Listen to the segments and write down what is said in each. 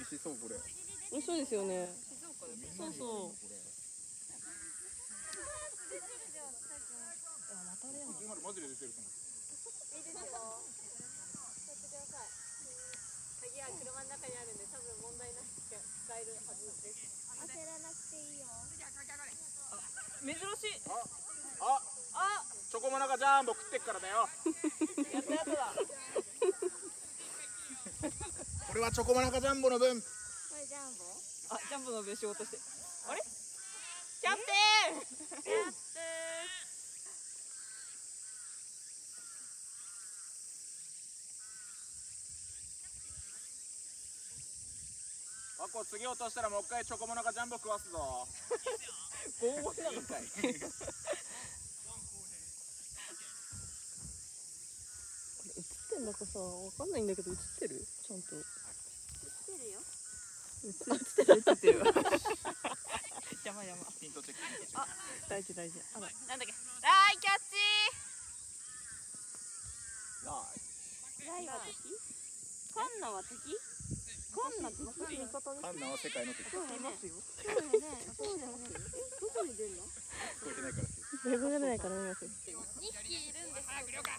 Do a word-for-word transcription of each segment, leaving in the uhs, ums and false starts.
しそうこれ。 美味しそうですよね。そうそう。あ、またあれやん。 マジで出てると思う。 いいですよ。使ってください。鍵は車の中にあるんで、多分問題なく使えるはずです。焦らなくていいよ。 珍しい。 あ、あ、あ、チョコモナカジャンボ食ってっからだよ。 やったやつだ。 これはチョコモナカジャンボの分。 これジャンボ？ あ、ジャンボの分仕事して。あれ？キャプテン。キャプテあこ次落としたらもう一回チョコモナカジャンボ食わすぞ。 拷問なのかい。映ってんのかさ、わかんないんだけど映ってる？ちゃんと。映ってるよ。 ってる映ってる。邪魔邪魔。 ヒントチェック。 あ、大事大事。あら、 なんだっけ？ライキャッチ。 ラライは敵？カンナは敵？カンナ敵？ 味方イ。ハンナは世界の敵。聞そうだよね。 ますよ。 そうだよね。そうだよね。え、どこに出るの？ こえてないから。 レベルがないから見ますよ。 にひきいるんです。早く了解。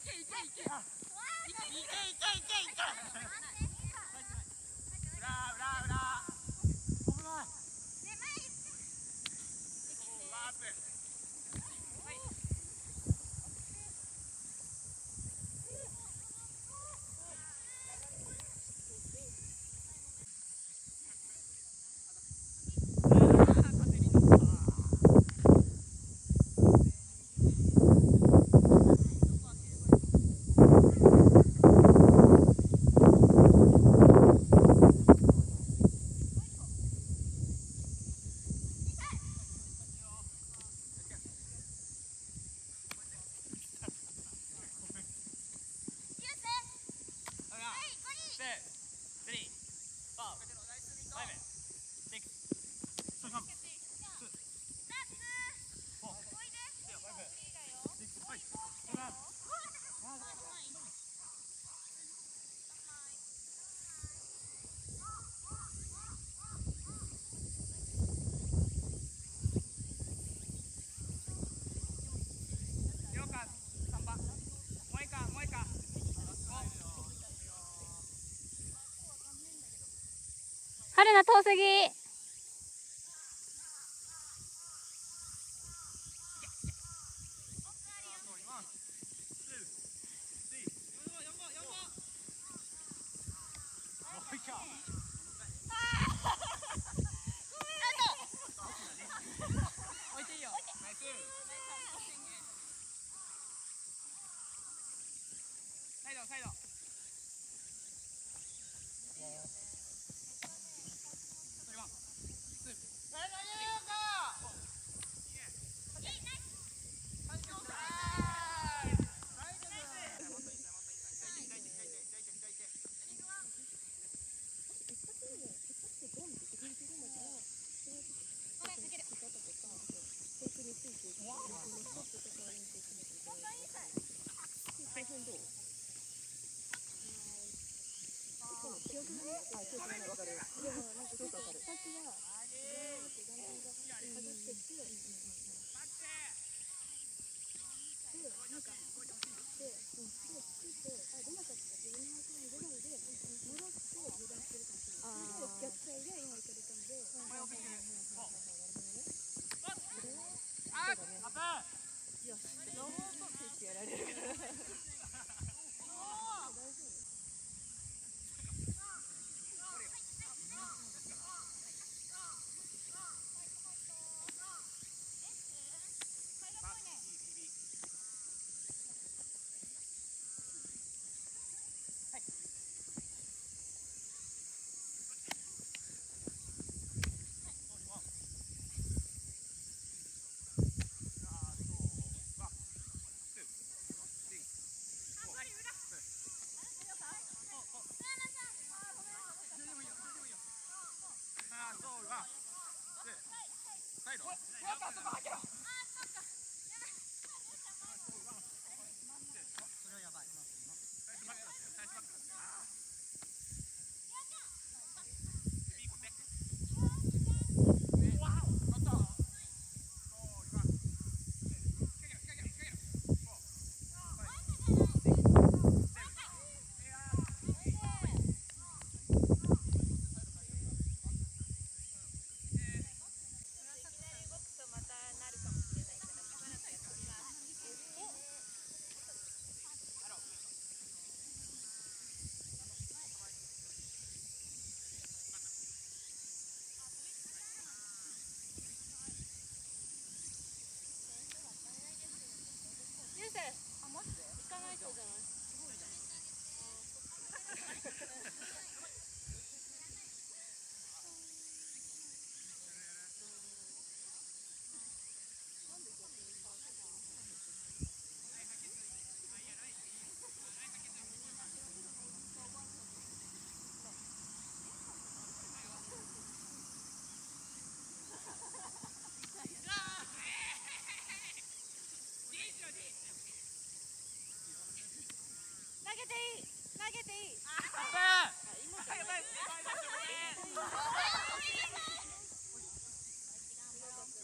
春菜遠すぎ。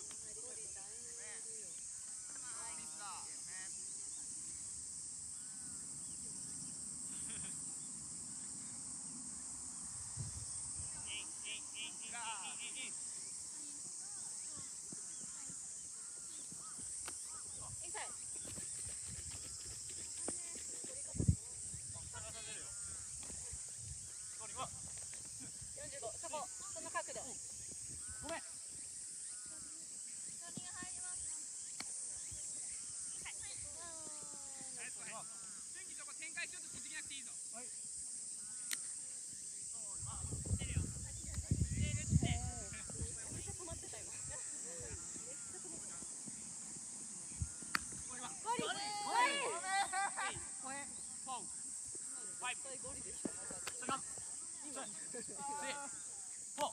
あ対ゴリでした。今。 フォー。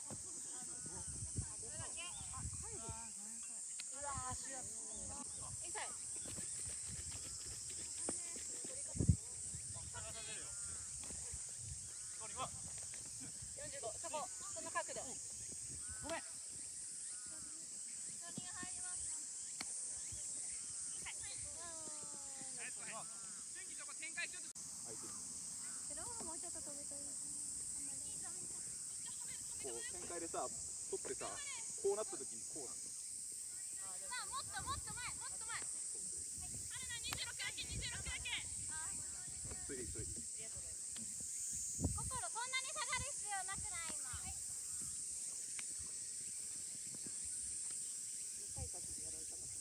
インサイド。よんじゅうご、そこ、その角度。 ごめん。 それはもうちょっと飛びたい。 こう旋回でさ、取ってさ、こうなった時にこうなの。 さあ、もっともっと前、もっと前。春菜にじゅうろくだけ、にじゅうろくだけ。 それでいい、それでいい。 心、そんなに下がる必要なくない今。 向かい風でやられたかった。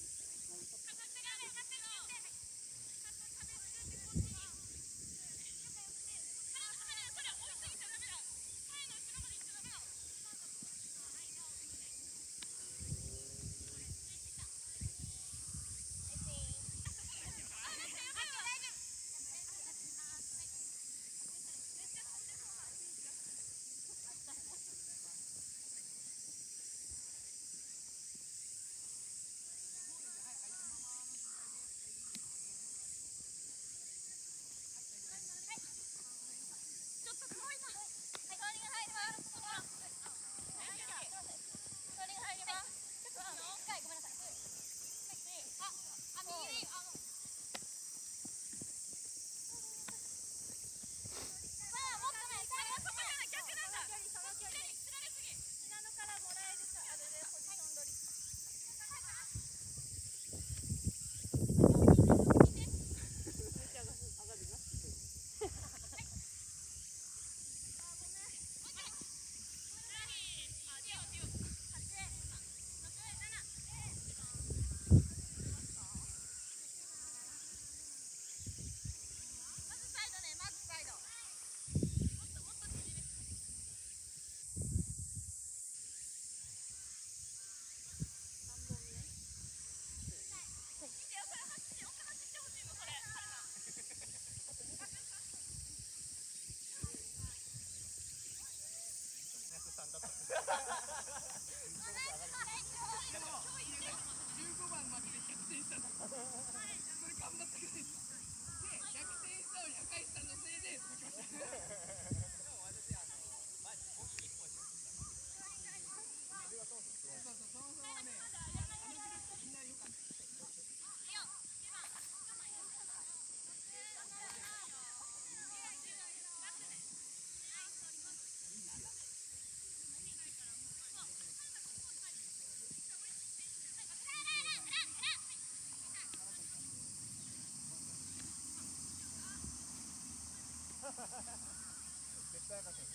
絶対赤くん。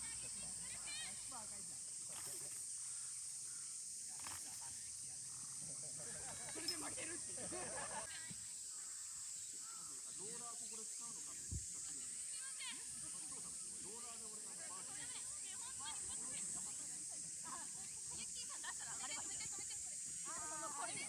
それで負けるっていう。ローラーここで使うのか。ローラーで俺がバージョン。ユッキーさん出したら上がればいい。止めて止めて。ああ、これで。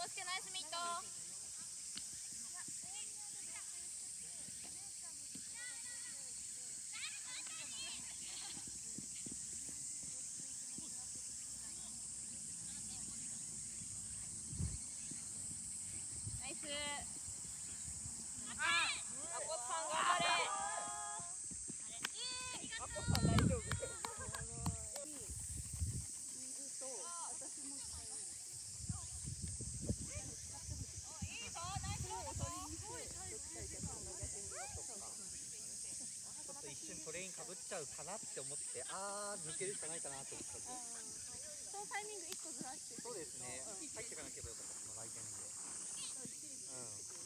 介ナイスミート。ナイス。あ、アポさん頑張れ。 アポさん大丈夫。 一瞬トレインかぶっちゃうかなって思って、あー抜けるしかないかなと思ったんで、 そのタイミング一個ずらして。 そうですね、入っていかなければよかった、その来店で。うん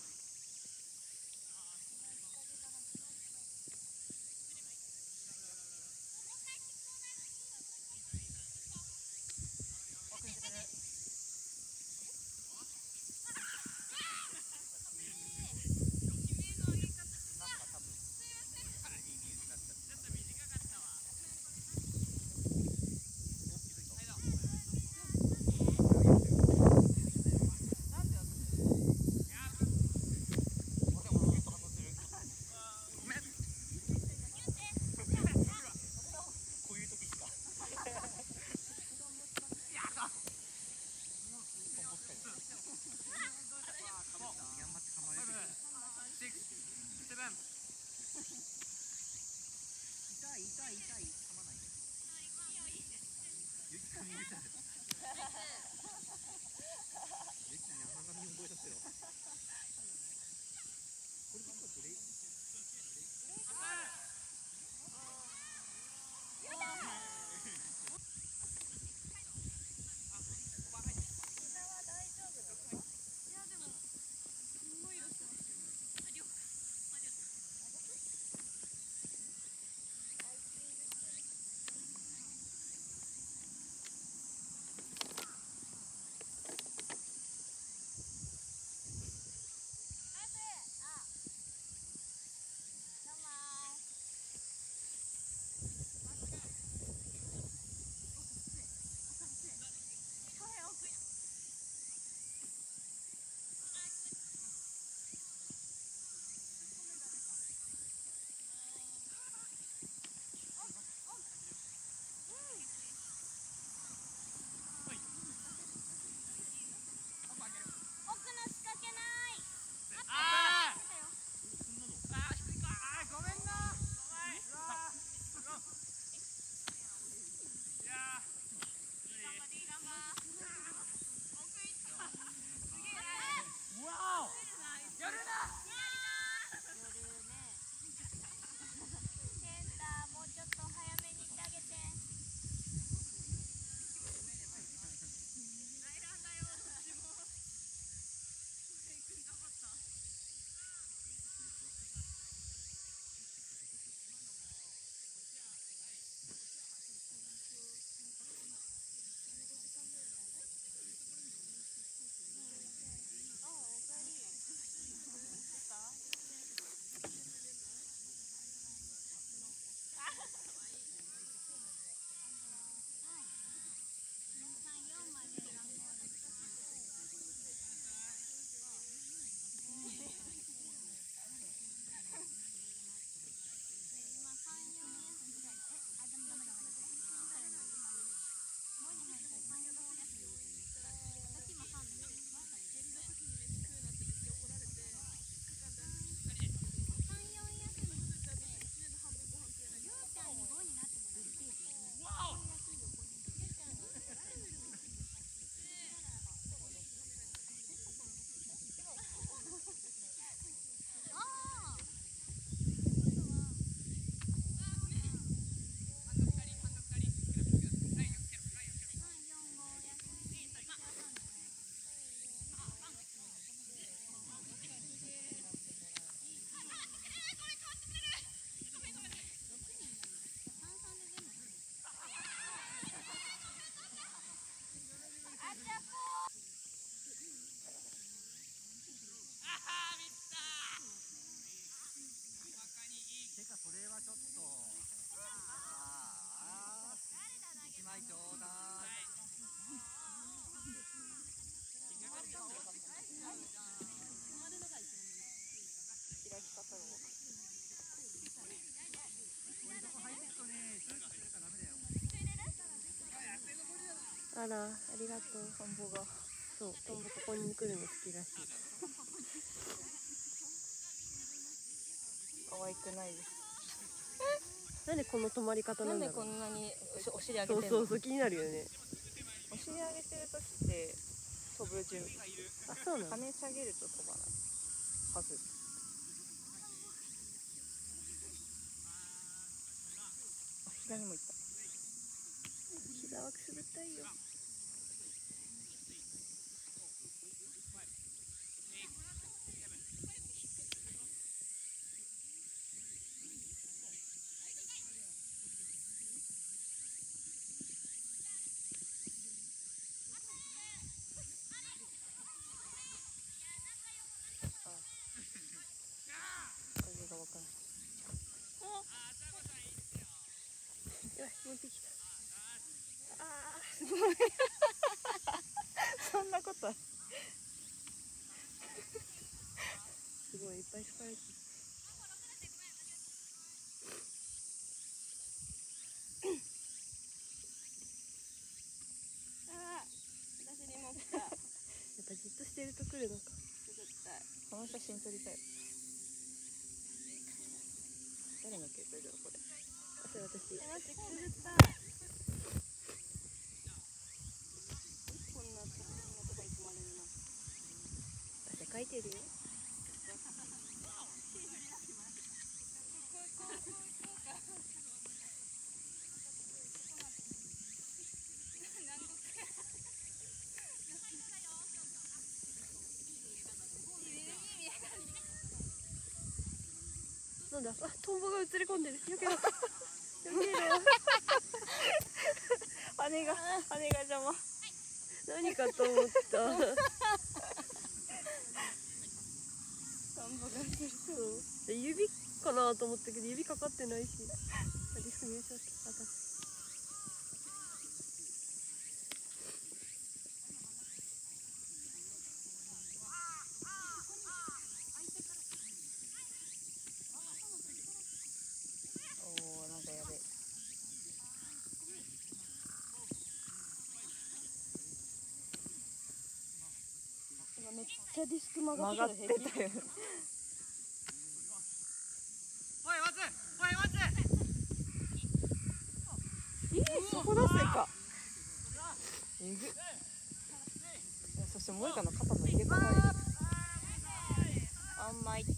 あら、ありがとう。 トンボが。 そう、トンボここに来るの好きらしい。 可愛くないです。 なんでこの止まり方ななんでんだろう。 こんなにお尻上げてんの？ そうそうそう、気になるよね。 お尻上げてる時って飛ぶ準備。 あ、そうなの。 羽下げると飛ばないはず。あ、膝にも行った。 膝はくすぐったいよ。 風がわからない。 やばい、持ってきた。ああ、 すごい。そんなことある。 すごいいっぱい疲れてる。 ああ、私にも来た。 やっぱじっとしてると来るのか。 この写真撮りたい。誰の携帯だろうこれ。 あ、それ私。 待って、くすぐった。こんなこんなとこに泊まれるな。 汗かいてるよ。なんだ、あ、トンボが映り込んでる。よけろ。よけろ。 羽が羽が邪魔。 何かと思った。 トンボが映る。 そう。で、指かなと思ったけど、指かかってないし。あ、ディスク見えちゃった。あた。 おお、なんかやべえ。今めっちゃディスク曲がってたよ。 おい、待つおい、待つえー、そこ出せか。えぐ。いや、そして萌香の肩の入れ替わり。あんまい。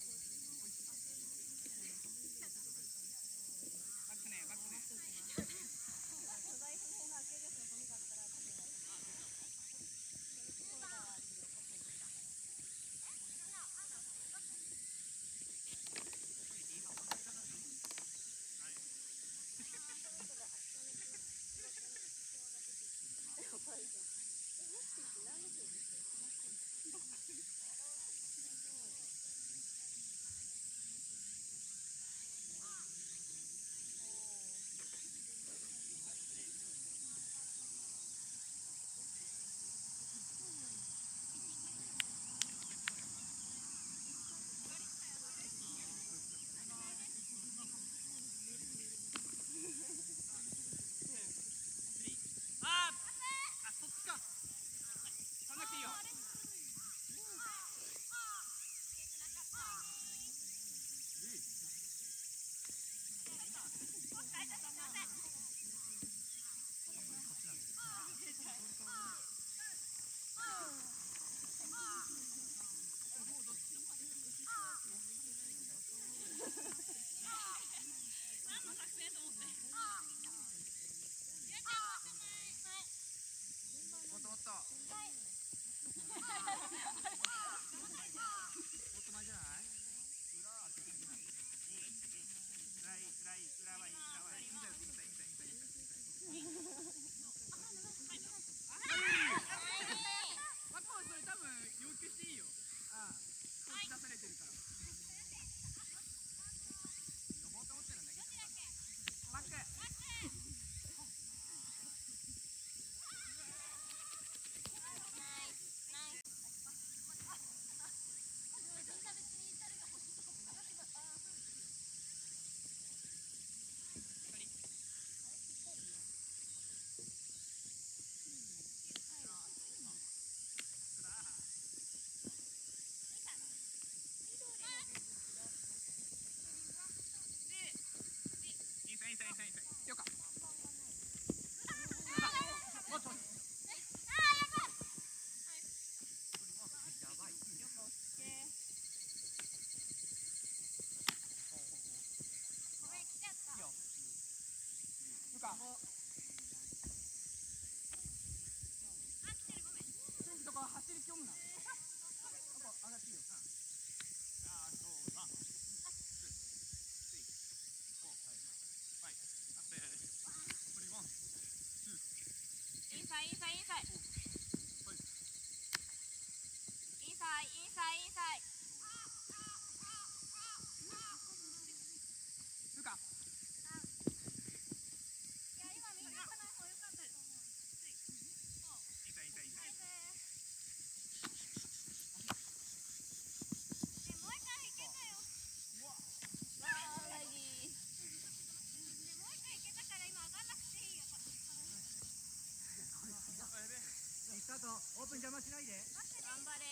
オープン邪魔しないで。 頑張れ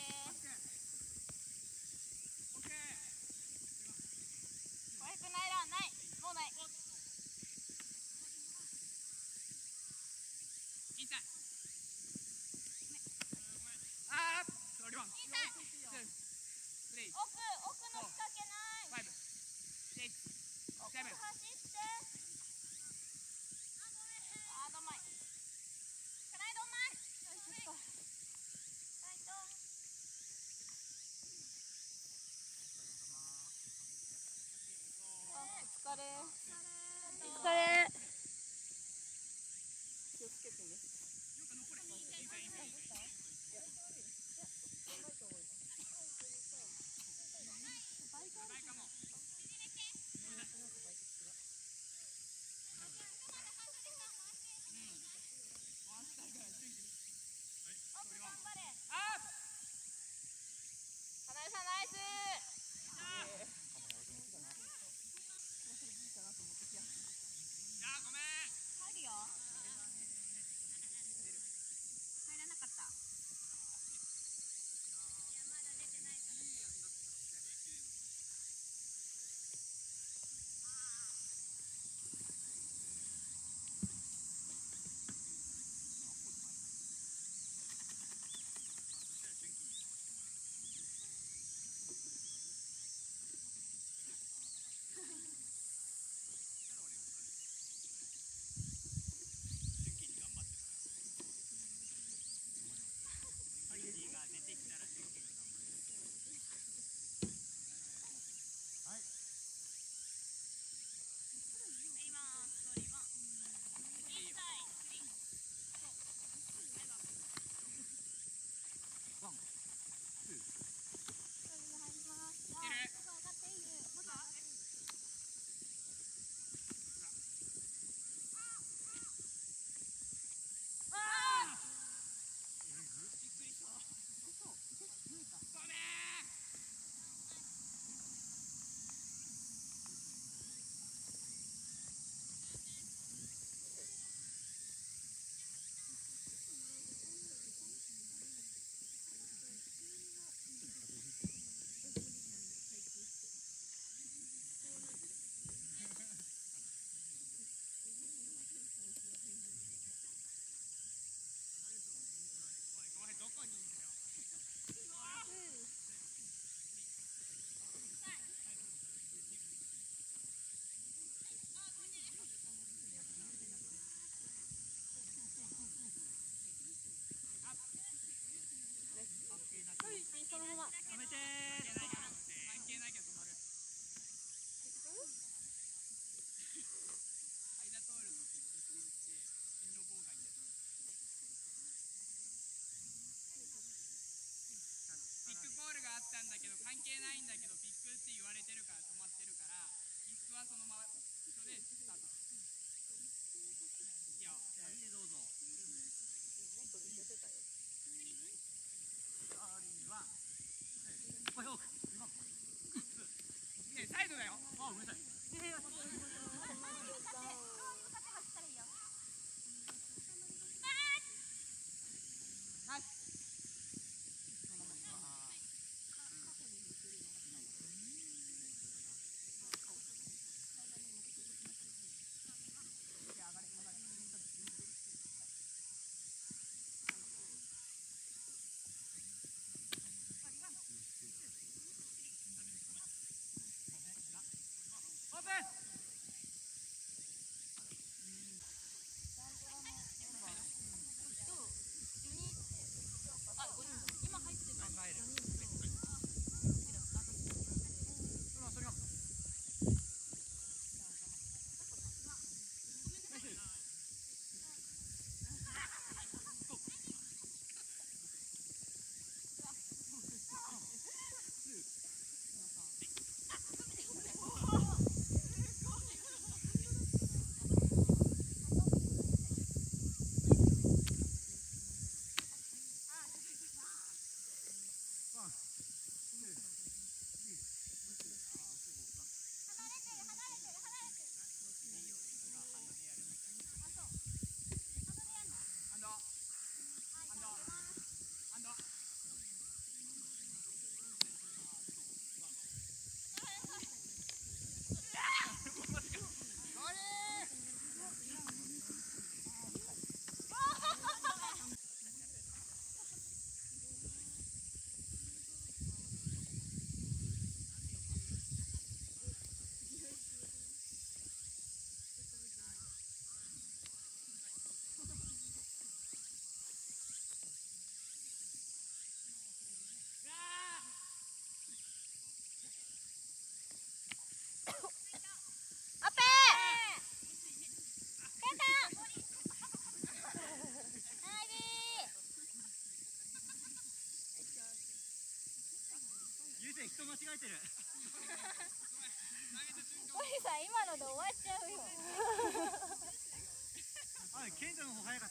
怖くないらないもうない奥奥の仕掛けない奥走ってあーどんまいスライドうまいお疲れお疲れ気をつけてね。 てる。 おじさん今ので終わっちゃうよ。 あ、ケンタの方早かった。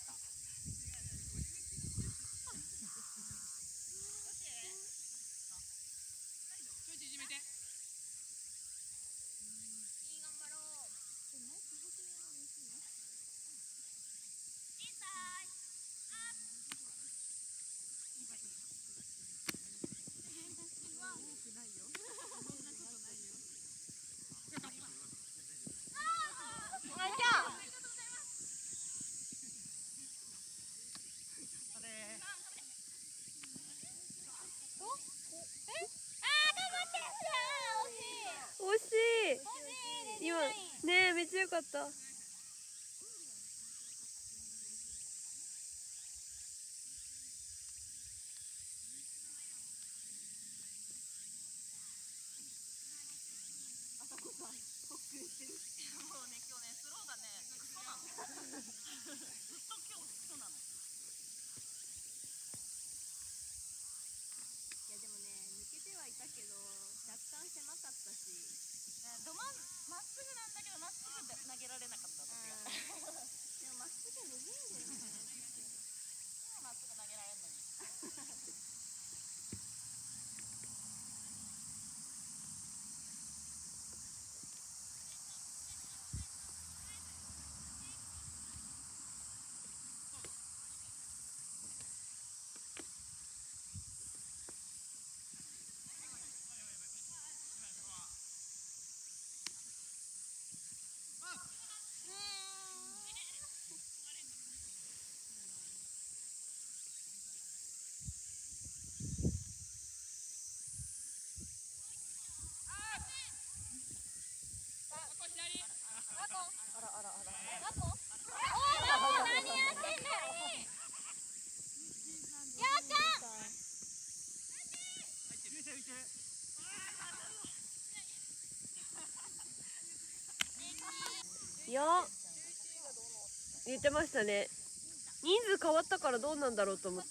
惜しい。今ねえめっちゃ良かった。いや言ってましたね。人数変わったからどうなんだろうと思って。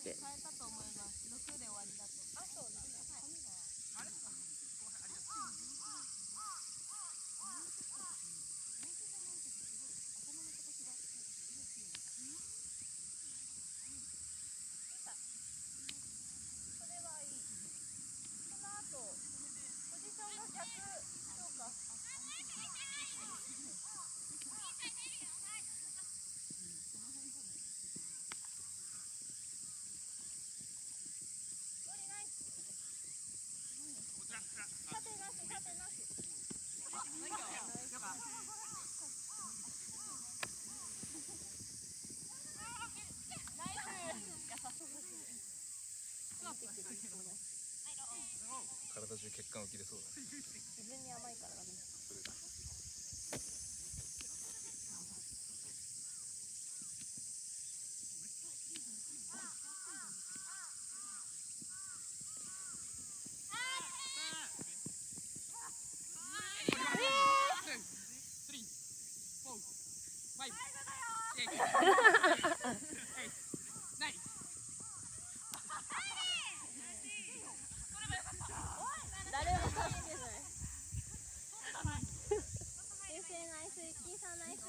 体中血管浮き出そうだ。 自分に甘いからだね。誰も助けてない。先生ナイス、一金さんナイス。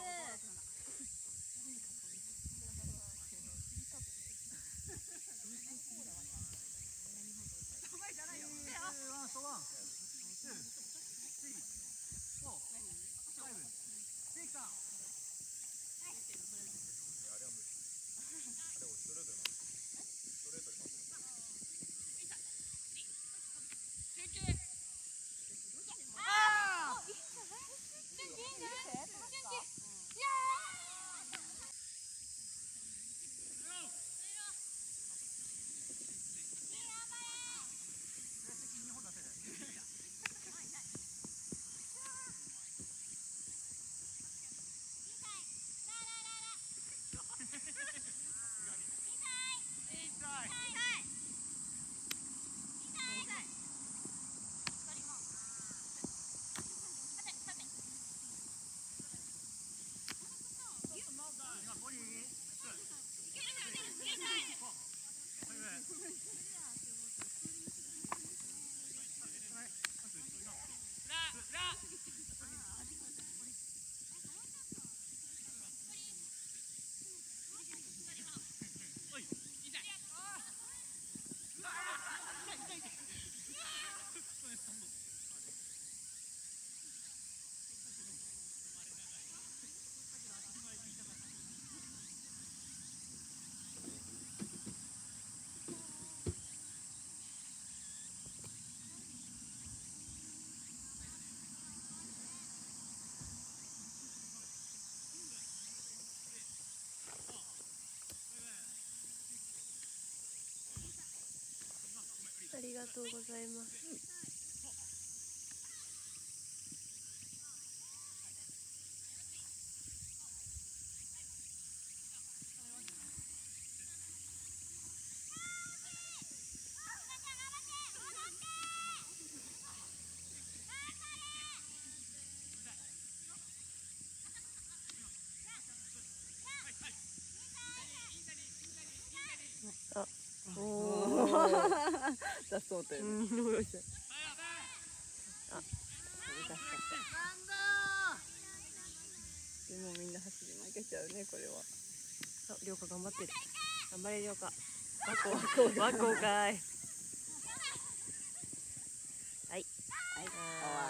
りがとうございます。あ、おお。 出そうというね。 うん、どうした。あ、 難しかった。でもみんな走り負けちゃうねこれは。 あ、りょうか頑張ってる。頑張れりょうか。わこわこかい。はい。 はい。終わ